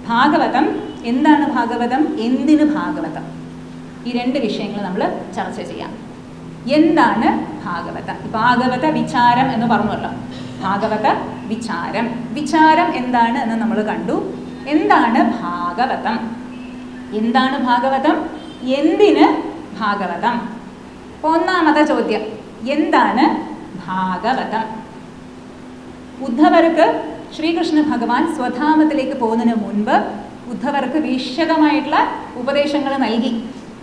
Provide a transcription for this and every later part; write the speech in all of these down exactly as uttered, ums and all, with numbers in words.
ഭാഗവതം എന്താണ് ഭാഗവതം, എന്തിന് ഭാഗവതം, ഈ രണ്ട് വിഷയങ്ങൾ നമ്മൾ ചർച്ച ചെയ്യാം. എന്താണ് ഭാഗവതം? ഭാഗവത വിചാരം എന്ന് പറഞ്ഞല്ലോ. ഭാഗവത വിചാരം, വിചാരം എന്താണ് എന്ന് നമ്മൾ കണ്ടു. എന്താണ് ഭാഗവതം? എന്താണ് ഭാഗവതം? എന്തിന് ഭാഗവതം? ഒന്നാമത്തെ ചോദ്യം, എന്താണ് ഭാഗവതം? ഉദ്ധവർക്ക് ശ്രീകൃഷ്ണ ഭഗവാൻ സ്വധാമത്തിലേക്ക് പോകുന്നതിന് മുൻപ് ഉദ്ധവർക്ക് വിശദമായിട്ടുള്ള ഉപദേശങ്ങൾ നൽകി.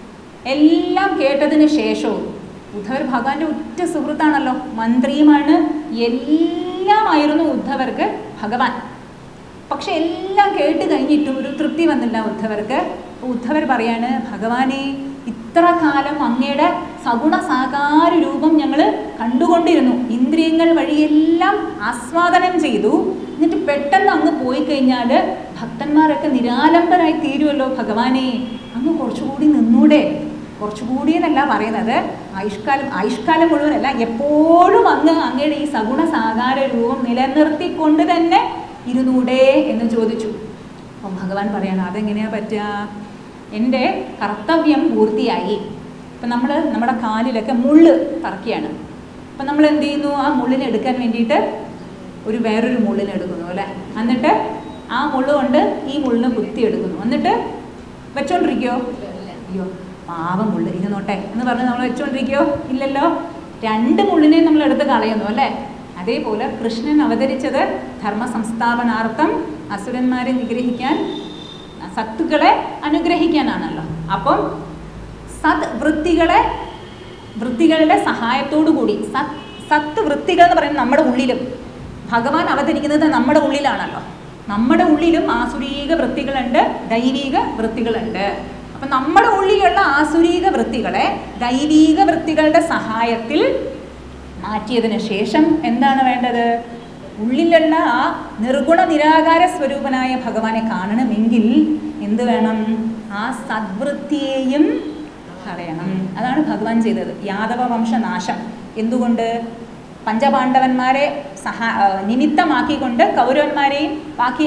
എല്ലാം കേട്ടതിന് ശേഷവും ഉദ്ധവർ ഭഗവാന്റെ ഉറ്റ സുഹൃത്താണല്ലോ, മന്ത്രിയുമാണ്, എല്ലാമായിരുന്നു ഉദ്ധവർക്ക് ഭഗവാൻ. പക്ഷെ എല്ലാം കേട്ട് കഴിഞ്ഞിട്ടും ഒരു തൃപ്തി വന്നില്ല ഉദ്ധവർക്ക്. ഉദ്ധവർ പറയാണ്, ഭഗവാനെ ഇത്ര കാലം അങ്ങയുടെ സഗുണ സാകാര രൂപം ഞങ്ങൾ കണ്ടുകൊണ്ടിരുന്നു, ഇന്ദ്രിയങ്ങൾ വഴിയെല്ലാം ആസ്വാദനം ചെയ്തു, എന്നിട്ട് പെട്ടെന്ന് അങ്ങ് പോയി കഴിഞ്ഞാൽ ഭക്തന്മാരൊക്കെ നിരാലംബരായി തീരുമല്ലോ ഭഗവാനെ, അങ്ങ് കുറച്ചുകൂടി നിന്നൂടെ? കുറച്ചുകൂടി എന്നല്ല പറയുന്നത്, ആയുഷ്കാലം ആയുഷ്കാലം മുഴുവനല്ല, എപ്പോഴും അങ്ങ് അങ്ങയുടെ ഈ സഗുണ സാകാര രൂപം നിലനിർത്തിക്കൊണ്ട് തന്നെ ഇരുന്നൂടെ എന്ന് ചോദിച്ചു. അപ്പം ഭഗവാൻ പറയാണ്, അതെങ്ങനെയാ പറ്റുക? എൻ്റെ കർത്തവ്യം പൂർത്തിയായി. ഇപ്പം നമ്മൾ നമ്മുടെ കാലിലൊക്കെ മുള്ള് തറക്കുകയാണ്. അപ്പം നമ്മൾ എന്ത് ചെയ്യുന്നു? ആ മുള്ളിനെ എടുക്കാൻ വേണ്ടിയിട്ട് ഒരു വേറൊരു മുള്ളിനെ എടുക്കുന്നു അല്ലേ, എന്നിട്ട് ആ മുള്ള് കൊണ്ട് ഈ മുള്ളിനെ കുത്തിയെടുക്കുന്നു, എന്നിട്ട് വെച്ചോണ്ടിരിക്കുമോ? അയ്യോ പാവം മുള്ള് ഇരുന്നോട്ടെ എന്ന് പറഞ്ഞ് നമ്മൾ വെച്ചോണ്ടിരിക്കുമോ? ഇല്ലല്ലോ. രണ്ട് മുള്ളിനെയും നമ്മൾ എടുത്ത് കളയുന്നു അല്ലേ. അതേപോലെ കൃഷ്ണൻ അവതരിച്ചത് ധർമ്മ സംസ്ഥാപനാർത്ഥം, അസുരന്മാരെ നിഗ്രഹിക്കാൻ, സത്തുക്കളെ അനുഗ്രഹിക്കാനാണല്ലോ. അപ്പം സത് വൃത്തികളെ വൃത്തികളുടെ സഹായത്തോടു കൂടി, സത് സത്ത് വൃത്തികൾ എന്ന് പറയുന്നത് നമ്മുടെ ഉള്ളിലും, ഭഗവാൻ അവതരിക്കുന്നത് നമ്മുടെ ഉള്ളിലാണല്ലോ. നമ്മുടെ ഉള്ളിലും ആസുരീക വൃത്തികളുണ്ട്, ദൈവീക വൃത്തികളുണ്ട്. അപ്പം നമ്മുടെ ഉള്ളിലുള്ള ആസുരീക വൃത്തികളെ ദൈവീക വൃത്തികളുടെ സഹായത്തിൽ മാറ്റിയതിന് ശേഷം എന്താണ് വേണ്ടത്? ഉള്ളിലുള്ള ആ നിർഗുണ നിരാകാര സ്വരൂപനായ ഭഗവാനെ കാണണമെങ്കിൽ എന്ത് വേണം? ആ സദ്വൃത്തിയെയും കളയണം. അതാണ് ഭഗവാൻ ചെയ്തത്, യാദവ വംശനാശം. എന്തുകൊണ്ട്? പഞ്ചപാണ്ഡവന്മാരെ സഹാ നിമിത്തമാക്കിക്കൊണ്ട് കൗരവന്മാരെയും ബാക്കി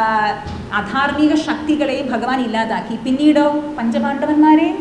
അധാർമിക ശക്തികളെയും ഭഗവാൻ ഇല്ലാതാക്കി. പിന്നീടോ പഞ്ചപാണ്ഡവന്മാരെയും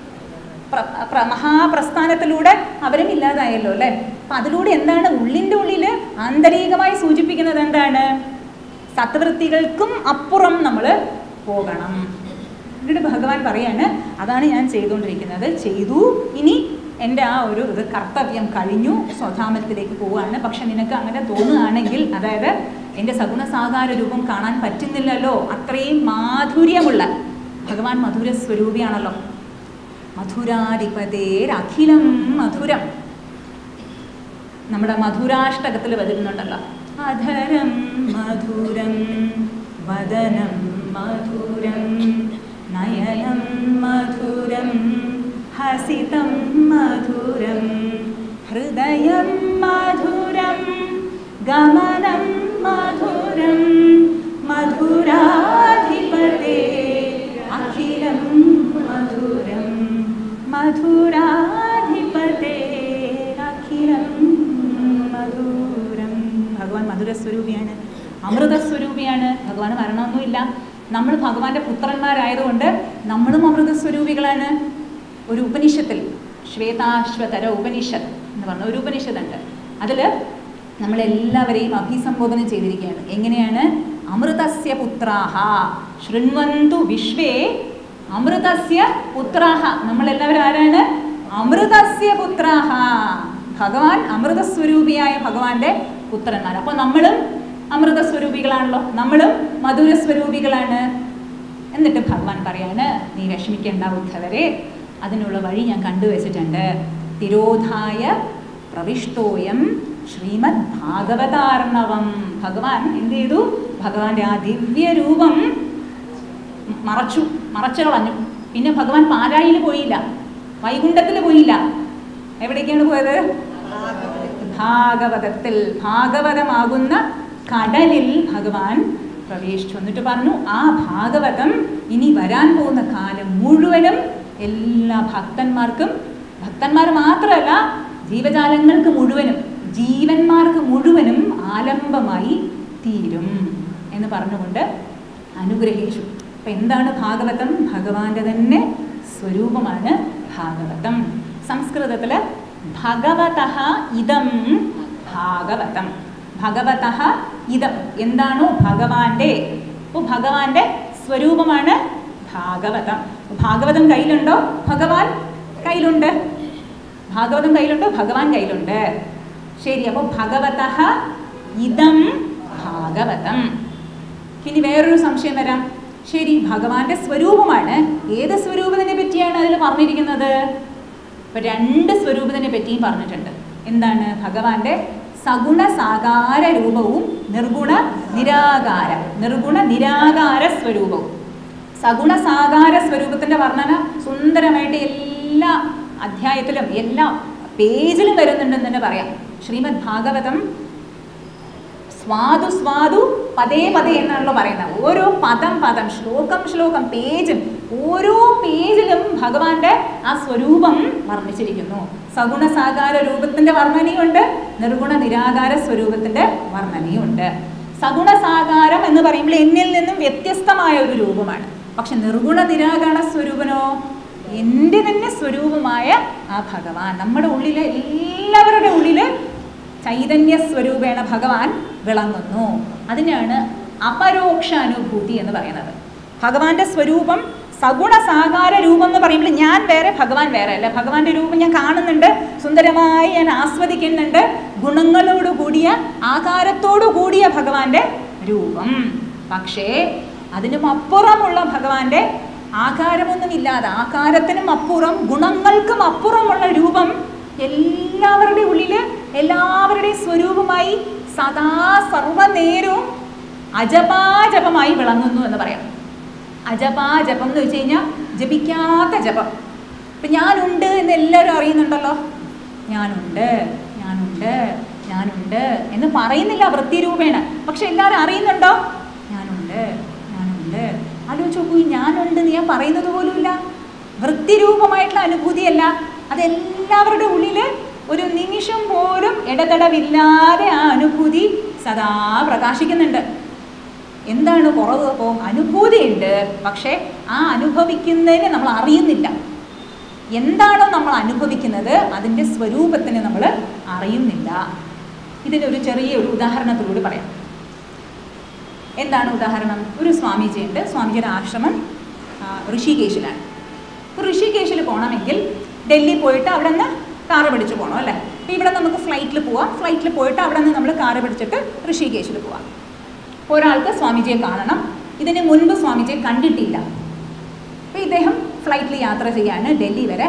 മഹാപ്രസ്ഥാനത്തിലൂടെ അവരും ഇല്ലാതായല്ലോ അല്ലേ. അപ്പം അതിലൂടെ എന്താണ് ഉള്ളിൻ്റെ ഉള്ളിൽ ആന്തരികമായി സൂചിപ്പിക്കുന്നത്? എന്താണ്? സത്വൃത്തികൾക്കും അപ്പുറം നമ്മൾ പോകണം. എന്നിട്ട് ഭഗവാൻ പറയാണ്, അതാണ് ഞാൻ ചെയ്തുകൊണ്ടിരിക്കുന്നത്, ചെയ്തു, ഇനി എൻ്റെ ആ ഒരു ഇത് കർത്തവ്യം കഴിഞ്ഞു, സ്വധാമത്തിലേക്ക് പോവുകയാണ്. പക്ഷെ നിനക്ക് അങ്ങനെ തോന്നുകയാണെങ്കിൽ, അതായത് എൻ്റെ സഗുണസാകാര രൂപം കാണാൻ പറ്റുന്നില്ലല്ലോ, അത്രയും മാധുര്യമുള്ള ഭഗവാൻ മധുര സ്വരൂപിയാണല്ലോ. മധുരാധിപതേരഖിലം മധുരം, നമ്മുടെ മധുരാഷ്ടകത്തിൽ വരുന്നുണ്ടല്ലോ. അധരം മധുരം വദനം മധുരം നയനം മധുരം ഹസിതം മധുരം ഹൃദയം മധുരം ഗമനം മധുരം മധുരാധിപതേ അഖിലം മധുരം മധുരാധിപതേ അഖിലം മധുരം. ഭഗവാൻ മധുരസ്വരൂപിയാണ്, അമൃതസ്വരൂപിയാണ്. ഭഗവാന് മരണമൊന്നുമില്ല. നമ്മൾ ഭഗവാന്റെ പുത്രന്മാരായതുകൊണ്ട് നമ്മളും അമൃതസ്വരൂപികളാണ്. ഒരു ഉപനിഷത്തിൽ, ശ്വേതാശ്വതര ഉപനിഷത്ത് എന്ന് പറഞ്ഞ ഒരു ഉപനിഷത്തുണ്ട്. അതിൽ നമ്മളെല്ലാവരെയും അഭിസംബോധന ചെയ്തിരിക്കുകയാണ്. എങ്ങനെയാണ്? അമൃതസ്യ പുത്രാഹ ശൃണ്വന്തു വിശ്വേ അമൃതസ്യ പുത്രാഹ. നമ്മളെല്ലാവരും ആരാണ്? അമൃതസ്യ പുത്രാഹ. ഭഗവാൻ അമൃതസ്വരൂപിയായ ഭഗവാന്റെ പുത്രന്മാർ. അപ്പോൾ നമ്മളും അമൃതസ്വരൂപികളാണല്ലോ, നമ്മളും മധുരസ്വരൂപികളാണ്. എന്നിട്ട് ഭഗവാൻ പറയാണ്, നീ വിഷമിക്കേണ്ട ഉദ്ധവരെ, അതിനുള്ള വഴി ഞാൻ കണ്ടുവച്ചിട്ടുണ്ട്. തിരോധായ പ്രവിഷ്ടോയം ശ്രീമദ് ഭാഗവതാർണവം. ഭഗവാൻ എന്ത് ചെയ്തു? ഭഗവാന്റെ ആ ദിവ്യരൂപം മറച്ചു മറച്ചു കളഞ്ഞു. പിന്നെ ഭഗവാൻ പാലായിൽ പോയില്ല, വൈകുണ്ഠത്തിൽ പോയില്ല. എവിടേക്കാണ് പോയത്? ഭാഗവതത്തിൽ. ഭാഗവതമാകുന്ന കടലിൽ ഭഗവാൻ പ്രവേശിച്ചു. എന്നിട്ട് പറഞ്ഞു, ആ ഭാഗവതം ഇനി വരാൻ പോകുന്ന കാലം മുഴുവനും എല്ലാ ഭക്തന്മാർക്കും, ഭക്തന്മാർ മാത്രമല്ല ജീവജാലങ്ങൾക്ക് മുഴുവനും, ജീവന്മാർക്ക് മുഴുവനും ആലംബമായി തീരും എന്ന് പറഞ്ഞുകൊണ്ട് അനുഗ്രഹേഷു. അപ്പം എന്താണ് ഭാഗവതം? ഭഗവാന്റെ തന്നെ സ്വരൂപമാണ് ഭാഗവതം. സംസ്കൃതത്തിൽ ഭഗവതഃ ഇദം ഭാഗവതം. ഭഗവതഃ ഇദം എന്താണോ ഭഗവാന്റെ, അപ്പോൾ ഭഗവാന്റെ സ്വരൂപമാണ് ഭാഗവതം. ഭാഗവതം കയ്യിലുണ്ടോ? ഭഗവാൻ കയ്യിലുണ്ട്. ഭാഗവതം കയ്യിലുണ്ടോ? ഭഗവാൻ കയ്യിലുണ്ട്. ശരി, അപ്പോൾ ഭഗവതഃ ഇദം ഭാഗവതം. ഇനി വേറൊരു സംശയം വരാം. ശരി, ഭഗവാന്റെ സ്വരൂപമാണ്. ഏത് സ്വരൂപത്തിനെ പറ്റിയാണ് അതിൽ പറഞ്ഞിരിക്കുന്നത്? ഇപ്പം രണ്ട് സ്വരൂപത്തിനെ പറ്റിയും പറഞ്ഞിട്ടുണ്ട്. എന്താണ്? ഭഗവാന്റെ സഗുണ സാകാര രൂപവും നിർഗുണ നിരാകാര നിർഗുണ നിരാകാര സ്വരൂപവും. സഗുണ സാകാര സ്വരൂപത്തിൻ്റെ വർണ്ണന സുന്ദരമായിട്ട് എല്ലാ അധ്യായത്തിലും എല്ലാ പേജിലും വരുന്നുണ്ടെന്ന് തന്നെ പറയാം. ശ്രീമദ് ഭാഗവതം സ്വാദു സ്വാദു പദേ പദേ എന്നാണല്ലോ പറയുന്നത്. ഓരോ പദം പദം, ശ്ലോകം ശ്ലോകം, പേജും ഓരോ പേജിലും ഭഗവാന്റെ ആ സ്വരൂപം വർണ്ണിച്ചിരിക്കുന്നു. സഗുണ സാകാര രൂപത്തിന്റെ വർണ്ണനയുണ്ട്, നിർഗുണ നിരാകാര സ്വരൂപത്തിന്റെ വർണ്ണനയുണ്ട്. സഗുണ സാകാരം എന്ന് പറയുമ്പോൾ എന്നിൽ നിന്നും വ്യത്യസ്തമായ ഒരു രൂപമാണ്. പക്ഷെ നിർഗുണ നിരാകാര സ്വരൂപനോ എൻ്റെ തന്നെ സ്വരൂപമായ ആ ഭഗവാൻ, നമ്മുടെ ഉള്ളിലെ എല്ലാവരുടെ ഉള്ളില് ചൈതന്യ സ്വരൂപേണ ഭഗവാൻ വിളങ്ങുന്നു. അതിനാണ് അപരോക്ഷ അനുഭൂതി എന്ന് പറയുന്നത്. ഭഗവാന്റെ സ്വരൂപം സഗുണ സാകാര രൂപം എന്ന് പറയുമ്പോൾ ഞാൻ വേറെ ഭഗവാൻ വേറെ അല്ല. ഭഗവാന്റെ രൂപം ഞാൻ കാണുന്നുണ്ട്, സുന്ദരമായി ഞാൻ ആസ്വദിക്കുന്നുണ്ട്. ഗുണങ്ങളോട് കൂടിയ ആകാരത്തോടു കൂടിയ ഭഗവാന്റെ രൂപം. പക്ഷേ അതിനും അപ്പുറമുള്ള ഭഗവാന്റെ ആകാരമൊന്നുമില്ലാതെ, ആകാരത്തിനും അപ്പുറം ഗുണങ്ങൾക്കും അപ്പുറമുള്ള രൂപം എല്ലാവരുടെ ഉള്ളില് എല്ലാവരുടെയും സ്വരൂപമായി സദാ സർവനേരവും അജപാജപമായി വിളങ്ങുന്നു എന്ന് പറയാം. അജപാജപം എന്ന് വെച്ച് കഴിഞ്ഞാൽ ജപിക്കാത്ത ജപം. ഇപ്പം ഞാനുണ്ട് എന്ന് എല്ലാവരും അറിയുന്നുണ്ടല്ലോ. ഞാനുണ്ട് ഞാനുണ്ട് ഞാനുണ്ട് എന്ന് പറയുന്നില്ല വൃത്തിരൂപേണ, പക്ഷെ എല്ലാവരും അറിയുന്നുണ്ടോ? ഞാനുണ്ട് ഞാനുണ്ട്. ആലോചിച്ച് നോക്കൂ, ഞാനുണ്ട് എന്ന് ഞാൻ പറയുന്നത് പോലുമില്ല. വൃത്തിരൂപമായിട്ടുള്ള അനുഭൂതിയല്ല, അതെല്ലാവരുടെ ഉള്ളിൽ ഒരു നിമിഷം പോലും ഇടതടവില്ലാതെ ആ അനുഭൂതി സദാ പ്രകാശിക്കുന്നുണ്ട്. എന്താണ് കുറവ്? അപ്പോൾ അനുഭൂതിയുണ്ട്, പക്ഷേ ആ അനുഭവിക്കുന്നതിന് നമ്മൾ അറിയുന്നില്ല. എന്താണോ നമ്മൾ അനുഭവിക്കുന്നത് അതിൻ്റെ സ്വരൂപത്തിന് നമ്മൾ അറിയുന്നില്ല. ഇതിനൊരു ചെറിയ ഒരു ഉദാഹരണത്തിലൂടെ പറയാം. എന്താണ് ഉദാഹരണം? ഒരു സ്വാമിജിയുണ്ട്. സ്വാമിജിയുടെ ആശ്രമം ഋഷികേശിലാണ്. ഋഷികേശിൽ പോകണമെങ്കിൽ ഡൽഹി പോയിട്ട് അവിടെ നിന്ന് കാറ് പിടിച്ച് പോകണം അല്ലേ? അപ്പോൾ ഇവിടെ നമുക്ക് ഫ്ലൈറ്റിൽ പോവാം. ഫ്ലൈറ്റിൽ പോയിട്ട് അവിടെ നിന്ന് നമ്മൾ കാറ് പിടിച്ചിട്ട് ഋഷികേശിൽ പോവാം. ഒരാൾക്ക് സ്വാമിജിയെ കാണണം. ഇതിന് മുൻപ് സ്വാമിജിയെ കണ്ടിട്ടില്ല. അപ്പോൾ ഇദ്ദേഹം ഫ്ലൈറ്റിൽ യാത്ര ചെയ്യാണ് ഡൽഹി വരെ.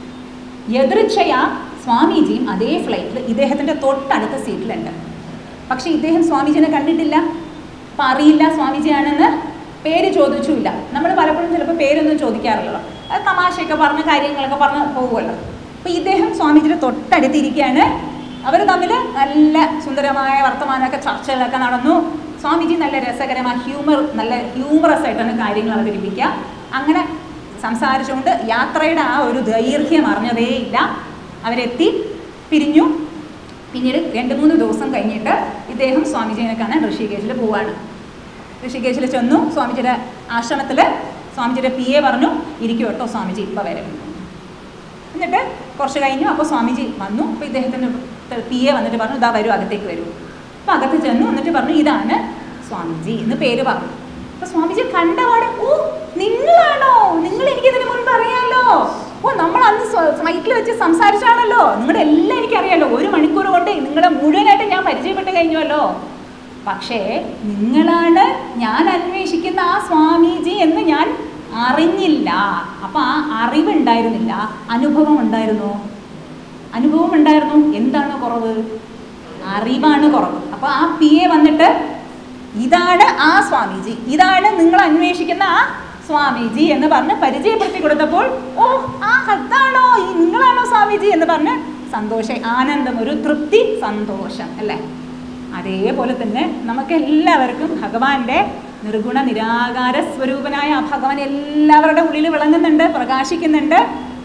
യദൃച്ഛയാ സ്വാമിജിയും അതേ ഫ്ലൈറ്റിൽ ഇദ്ദേഹത്തിൻ്റെ തൊട്ടടുത്ത സീറ്റിലുണ്ട്. പക്ഷേ ഇദ്ദേഹം സ്വാമിജിനെ കണ്ടിട്ടില്ല. അപ്പം അറിയില്ല സ്വാമിജിയാണെന്ന്, പേര് ചോദിച്ചുമില്ല. നമ്മൾ പലപ്പോഴും ചിലപ്പോൾ പേരൊന്നും ചോദിക്കാറില്ലല്ലോ, അത് തമാശയൊക്കെ പറഞ്ഞ് കാര്യങ്ങളൊക്കെ പറഞ്ഞ് പോകുമല്ലോ. അപ്പോൾ ഇദ്ദേഹം സ്വാമിജിയുടെ തൊട്ടടുത്തിരിക്കുകയാണ്. അവർ തമ്മിൽ നല്ല സുന്ദരമായ വർത്തമാനമൊക്കെ ചർച്ചകളൊക്കെ നടന്നു. സ്വാമിജി നല്ല രസകരമായ ഹ്യൂമർ നല്ല ഹ്യൂമറസ് ആയിട്ടാണ് കാര്യങ്ങൾ അവതരിപ്പിക്കുക. അങ്ങനെ സംസാരിച്ചുകൊണ്ട് യാത്രയുടെ ആ ഒരു ദൈർഘ്യം അറിഞ്ഞതേയില്ല. അവരെത്തി, പിരിഞ്ഞു. പിന്നീട് രണ്ട് മൂന്ന് ദിവസം കഴിഞ്ഞിട്ട് ഇദ്ദേഹം സ്വാമിജിനെ കാണാൻ ഋഷികേശിൽ പോവാണ്. ഋഷികേശിൽ ചെന്നു. സ്വാമിജിയുടെ ആശ്രമത്തിൽ സ്വാമിജിയുടെ പി എ പറഞ്ഞു, ഇരിക്കും കേട്ടോ സ്വാമിജി ഇപ്പോൾ വരും. എന്നിട്ട് കുറച്ച് കഴിഞ്ഞു. അപ്പോൾ സ്വാമിജി വന്നു. അപ്പോൾ ഇദ്ദേഹത്തിൻ്റെ പി എ വന്നിട്ട് പറഞ്ഞു, ഇതാ വരൂ, അകത്തേക്ക് വരൂ. അപ്പോൾ അകത്ത് ചെന്നു. എന്നിട്ട് പറഞ്ഞു, ഇതാണ് സ്വാമിജി എന്ന് പേര് പറഞ്ഞു. അപ്പോൾ സ്വാമിജി കണ്ടപാടെ, ഓ നിങ്ങളാണോ? നിങ്ങൾ എനിക്കിതിന് മുൻപ് അറിയാമല്ലോ. ഓ നമ്മൾ അന്ന് ഫ്ലൈറ്റിൽ വെച്ച് സംസാരിച്ചാണല്ലോ. നിങ്ങളുടെ എല്ലാം എനിക്കറിയാമല്ലോ. ഒരു മണിക്കൂർ കൊണ്ട് നിങ്ങളെ മുഴുവനായിട്ട് ഞാൻ പരിചയപ്പെട്ട് കഴിഞ്ഞുവല്ലോ. പക്ഷേ നിങ്ങളാണ് ഞാൻ അന്വേഷിക്കുന്ന ആ സ്വാമിജി എന്ന് ഞാൻ അറിഞ്ഞില്ല. അപ്പം ആ അറിവുണ്ടായിരുന്നില്ല, അനുഭവം ഉണ്ടായിരുന്നു. അനുഭവം ഉണ്ടായിരുന്നു. എന്താണ് കുറവ്? അറിവാണ് കുറവ്. അപ്പോൾ ആ പി എ വന്നിട്ട്, ഇതാണ് ആ സ്വാമിജി, ഇതാണ് നിങ്ങൾ അന്വേഷിക്കുന്ന ആ സ്വാമിജി എന്ന് പറഞ്ഞ് പരിചയപ്പെടുത്തി കൊടുത്തപ്പോൾ, ഓ ആ അതാണോ, ഈ നിങ്ങളാണോ സ്വാമിജി എന്ന് പറഞ്ഞ് സന്തോഷം, ആനന്ദം, ഒരു തൃപ്തി, സന്തോഷം അല്ലേ? അതേപോലെ തന്നെ നമുക്ക് എല്ലാവർക്കും ഭഗവാന്റെ നിർഗുണ നിരാകാര സ്വരൂപനായ ആ ഭഗവാൻ എല്ലാവരുടെ ഉള്ളിൽ വിളങ്ങുന്നുണ്ട്, പ്രകാശിക്കുന്നുണ്ട്.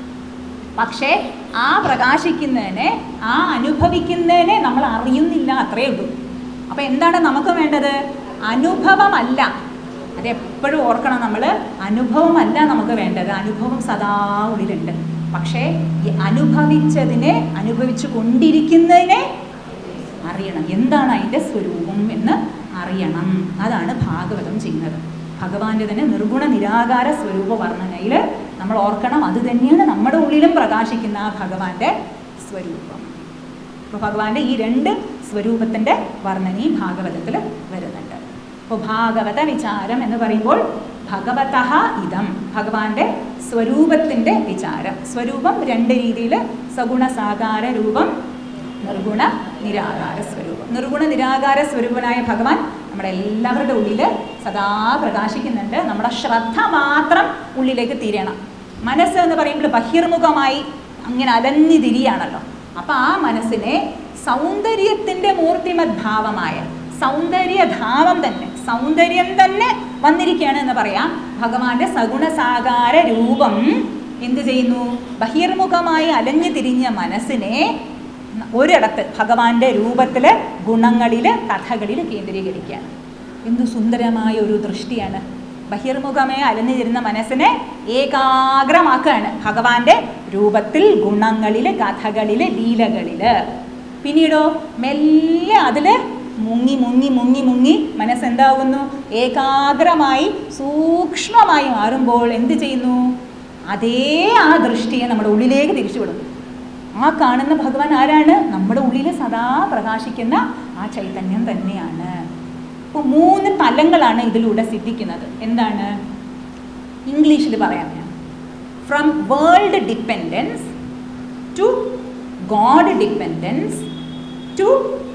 പക്ഷേ ആ പ്രകാശിക്കുന്നതിനെ, ആ അനുഭവിക്കുന്നതിനെ നമ്മൾ അറിയുന്നില്ല, അത്രയേ ഉള്ളൂ. അപ്പം എന്താണ് നമുക്ക് വേണ്ടത്? അനുഭവമല്ല, അതെപ്പോഴും ഓർക്കണം നമ്മൾ. അനുഭവമല്ല നമുക്ക് വേണ്ടത്, അനുഭവം സദാ ഉള്ളിലുണ്ട്. പക്ഷേ ഈ അനുഭവിച്ചതിനെ, അനുഭവിച്ചു കൊണ്ടിരിക്കുന്നതിനെ അറിയണം. എന്താണ് അതിൻ്റെ സ്വരൂപം എന്ന് അറിയണം. അതാണ് ഭാഗവതം ചെയ്യുന്നത്. ഭഗവാന്റെ തന്നെ നിർഗുണ നിരാകാര സ്വരൂപ വർണ്ണനയിൽ നമ്മൾ ഓർക്കണം, അത് തന്നെയാണ് നമ്മുടെ ഉള്ളിലും പ്രകാശിക്കുന്ന ആ ഭഗവാന്റെ സ്വരൂപം. അപ്പോൾ ഭഗവാന്റെ ഈ രണ്ട് സ്വരൂപത്തിൻ്റെ വർണ്ണന ഈ ഭാഗവതത്തിൽ വരുന്നുണ്ട്. അപ്പോൾ ഭാഗവത വിചാരം എന്ന് പറയുമ്പോൾ ഭഗവതഃ ഇദം, ഭഗവാന്റെ സ്വരൂപത്തിൻ്റെ വിചാരം. സ്വരൂപം രണ്ട് രീതിയിൽ, സഗുണ സാകാര രൂപം, നിർഗുണ നിരാകാര സ്വരൂപം. നിർഗുണ നിരാകാര സ്വരൂപനായ ഭഗവാൻ നമ്മുടെ എല്ലാവരുടെ ഉള്ളിൽ സദാ പ്രകാശിക്കുന്നുണ്ട്. നമ്മുടെ ശ്രദ്ധ മാത്രം ഉള്ളിലേക്ക് തിരിയണം. മനസ്സ് എന്ന് പറയുമ്പോൾ ബഹിർമുഖമായി അങ്ങനെ അലഞ്ഞു തിരിയാണല്ലോ. അപ്പം ആ മനസ്സിനെ സൗന്ദര്യത്തിൻ്റെ മൂർത്തിമദ്ഭാവമായ സൗന്ദര്യധാമം തന്നെ, സൗന്ദര്യം തന്നെ വന്നിരിക്കുകയാണ് എന്ന് പറയാം. ഭഗവാന്റെ സഗുണസാകാര രൂപം എന്ത് ചെയ്യുന്നു? ബഹിർമുഖമായി അലഞ്ഞു തിരിഞ്ഞ മനസ്സിനെ ഒരിടത്ത് ഭഗവാന്റെ രൂപത്തിൽ, ഗുണങ്ങളിൽ, കഥകളിൽ കേന്ദ്രീകരിക്കുകയാണ്. എന്തു സുന്ദരമായ ഒരു ദൃഷ്ടിയാണ്. ബഹിർമുഖമേ അലഞ്ഞു തിരുന്ന മനസ്സിനെ ഏകാഗ്രമാക്കുകയാണ് ഭഗവാന്റെ രൂപത്തിൽ, ഗുണങ്ങളിൽ, കഥകളിൽ, ലീലകളിൽ. പിന്നീടോ മെല്ലെ അതിൽ മുങ്ങി മുങ്ങി മുങ്ങി മുങ്ങി മനസ്സെന്താവുന്നു? ഏകാഗ്രമായി സൂക്ഷ്മമായി മാറുമ്പോൾ എന്ത് ചെയ്യുന്നു? അതേ ആ ദൃഷ്ടിയെ നമ്മുടെ ഉള്ളിലേക്ക് തിരിച്ചുവിടും. ആ കാണുന്ന ഭഗവാൻ ആരാണ്? നമ്മുടെ ഉള്ളിൽ സദാ പ്രകാശിക്കുന്ന ആ ചൈതന്യം തന്നെയാണ്. അപ്പോൾ മൂന്ന് തലങ്ങളാണ് ഇതിലൂടെ സിദ്ധിക്കുന്നത്. എന്താണ്? ഇംഗ്ലീഷിൽ പറയാം ഞാൻ. From world dependence to God dependence to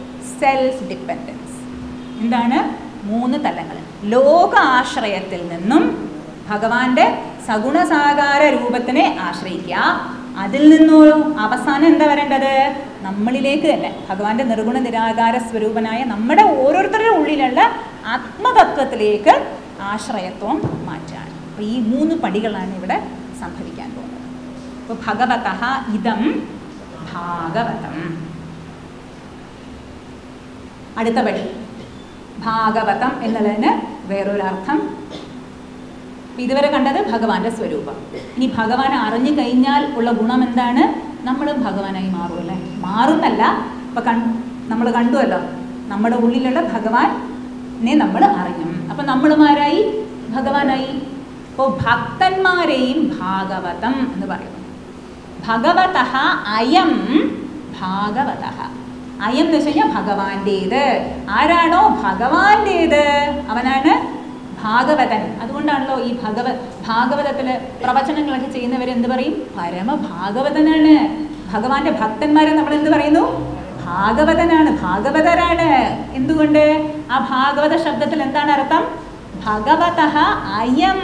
self dependence. എന്താണ്? മൂന്ന് തലങ്ങൾ. ലോക ആശ്രയത്തിൽ നിന്നും ഭഗവാന്റെ സഗുണസാകാര രൂപത്തിനെ ആശ്രയിക്കുക. അതിൽ നിന്നോ അവസാനം എന്താ വരേണ്ടത്? നമ്മളിലേക്ക് തന്നെ ഭഗവാന്റെ നിർഗുണ നിരാകാര സ്വരൂപനായ നമ്മുടെ ഓരോരുത്തരുടെ ഉള്ളിലുള്ള ആത്മതത്വത്തിലേക്ക് ആശ്രയത്വം മാറ്റാൻ. അപ്പോൾ ഈ മൂന്ന് പടികളാണ് ഇവിടെ സംഭവിക്കാൻ പോകുന്നത്. അപ്പോൾ ഭഗവതഃ ഇദം ഭാഗവതം. അടുത്ത പടി ഭാഗവതം എന്നുള്ളതിന് വേറൊരർത്ഥം. ഇതുവരെ കണ്ടത് ഭഗവാന്റെ സ്വരൂപം. ഇനി ഭഗവാനെ അറിഞ്ഞു കഴിഞ്ഞാൽ ഉള്ള ഗുണം എന്താണ്? നമ്മളും ഭഗവാനായി മാറുമല്ലേ? മാറുന്നല്ല, ഇപ്പം കൺ നമ്മൾ കണ്ടുവല്ലോ, നമ്മുടെ ഉള്ളിലുള്ള ഭഗവാനെ നമ്മൾ അറിയും. അപ്പം നമ്മളുമാരായി ഭഗവാനായി. ഇപ്പോൾ ഭക്തന്മാരെയും ഭാഗവതം എന്ന് പറയുന്നു. ഭഗവതഃ അയം ഭാഗവതഃ. അയം എന്ന് വെച്ച് കഴിഞ്ഞാൽ ഭഗവാന്റേത്. ആരാണോ ഭഗവാന്റേത് അവനാണ് ഭാഗവതൻ. അതുകൊണ്ടാണല്ലോ ഈ ഭഗവ ഭാഗവതത്തില് പ്രവചനങ്ങളൊക്കെ ചെയ്യുന്നവരെന്ത് പറയും? പരമഭാഗവതനാണ്. ഭഗവാന്റെ ഭക്തന്മാരെ നമ്മൾ എന്ത് പറയുന്നു? ഭാഗവതനാണ്, ഭാഗവതരാണ്. എന്തുകൊണ്ട്? ആ ഭാഗവത ശബ്ദത്തിൽ എന്താണ് അർത്ഥം? ഭഗവതഃ അയം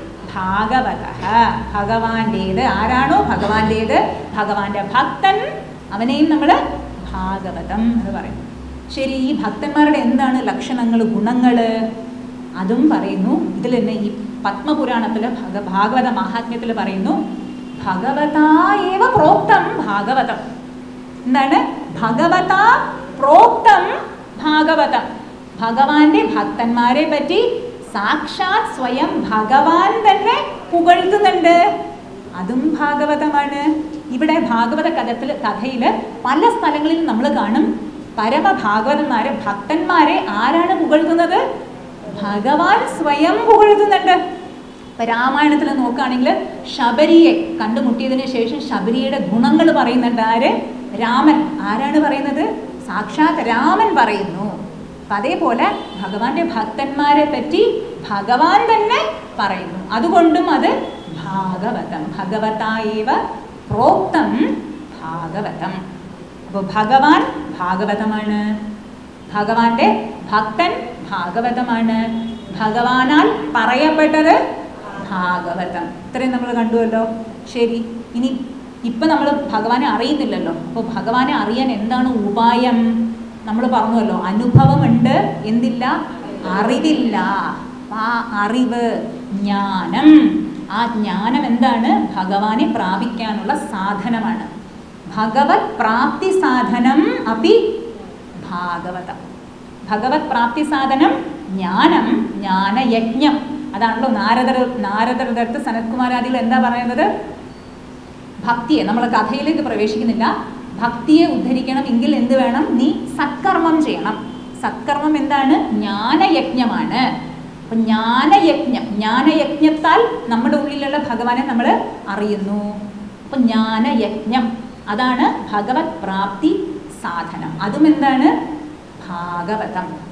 ഭാഗവതഃ. ഭഗവാന്റേത്. ആരാണോ ഭഗവാന്റേത്, ഭഗവാന്റെ ഭക്തൻ, അവനെയും നമ്മൾ ഭാഗവതം എന്ന് പറയും. ശരി, ഈ ഭക്തന്മാരുടെ എന്താണ് ലക്ഷണങ്ങൾ, ഗുണങ്ങൾ? അതും പറയുന്നു. ഇതിൽ തന്നെ ഈ പത്മപുരാണത്തിൽ ഭഗ ഭാഗവത മഹാത്മ്യത്തിൽ പറയുന്നു, ഭഗവതാ ഏവ പ്രോക്തം ഭാഗവതം. എന്താണ്? ഭഗവതാ പ്രോക്തം ഭാഗവതം. ഭഗവാന്റെ ഭക്തന്മാരെ പറ്റി സാക്ഷാത് സ്വയം ഭഗവാൻ തന്നെ പുകഴ്ത്തുന്നുണ്ട്. അതും ഭാഗവതമാണ്. ഇവിടെ ഭാഗവത കഥത്തിൽ കഥയിൽ പല സ്ഥലങ്ങളിലും നമ്മൾ കാണും പരമഭാഗവതന്മാരെ, ഭക്തന്മാരെ ആരാണ് പുകഴ്ത്തുന്നത്? ഭഗവാൻ സ്വയം പുകഴ്ത്തുന്നുണ്ട്. ഇപ്പം രാമായണത്തിൽ നോക്കുകയാണെങ്കിൽ ശബരിയെ കണ്ടുമുട്ടിയതിന് ശേഷം ശബരിയുടെ ഗുണങ്ങൾ പറയുന്നുണ്ട്. ആര്? രാമൻ. ആരാണ് പറയുന്നത്? സാക്ഷാത് രാമൻ പറയുന്നു. അപ്പം അതേപോലെ ഭഗവാന്റെ ഭക്തന്മാരെ പറ്റി ഭഗവാൻ തന്നെ പറയുന്നു. അതുകൊണ്ടും അത് ഭാഗവതം. ഭഗവതായേവ പ്രോക്തം ഭാഗവതം. അപ്പോൾ ഭഗവാൻ ഭാഗവതമാണ്, ഭഗവാന്റെ ഭക്തൻ ഭാഗവതമാണ്, ഭഗവാനാൽ പറയപ്പെട്ടത് ഭാഗവതം. ഇത്രയും നമ്മൾ കണ്ടുവല്ലോ. ശരി, ഇനി ഇപ്പം നമ്മൾ ഭഗവാനെ അറിയുന്നില്ലല്ലോ. അപ്പോൾ ഭഗവാനെ അറിയാൻ എന്താണ് ഉപായം? നമ്മൾ പറഞ്ഞല്ലോ, അനുഭവമുണ്ട്, എന്തില്ല? അറിവില്ല. ആ അറിവ്, ജ്ഞാനം. ആ ജ്ഞാനം എന്താണ്? ഭഗവാനെ പ്രാപിക്കാനുള്ള സാധനമാണ്. ഭഗവത് പ്രാപ്തി സാധനം അപ്പി ഭാഗവതം. ഭഗവത് പ്രാപ്തി സാധനം ജ്ഞാനം ജ്ഞാനയജ്ഞം. അതാണല്ലോ നാരദർ നാരദരുടെ അടുത്ത് സനത്കുമാരാദികൾ എന്താ പറയുന്നത്? ഭക്തിയെ, നമ്മൾ കഥയിലേക്ക് പ്രവേശിക്കുന്നില്ല, ഭക്തിയെ ഉദ്ധരിക്കണം എങ്കിൽ എന്ത് വേണം? നീ സത്കർമ്മം ചെയ്യണം. സത്കർമ്മം എന്താണ്? ജ്ഞാനയജ്ഞമാണ്. അപ്പം ജ്ഞാനയജ്ഞം, ജ്ഞാനയജ്ഞത്താൽ നമ്മുടെ ഉള്ളിലുള്ള ഭഗവാനെ നമ്മൾ അറിയുന്നു. അപ്പം ജ്ഞാനയജ്ഞം അതാണ് ഭഗവത് പ്രാപ്തി സാധനം. അതും എന്താണ്? ഭാഗവതം.